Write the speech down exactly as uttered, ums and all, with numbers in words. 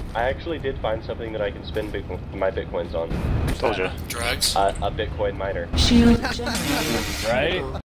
I actually did find something that I can spend big, my bitcoins on. Told you. Drugs? Uh, a Bitcoin miner. Shield generated. Right?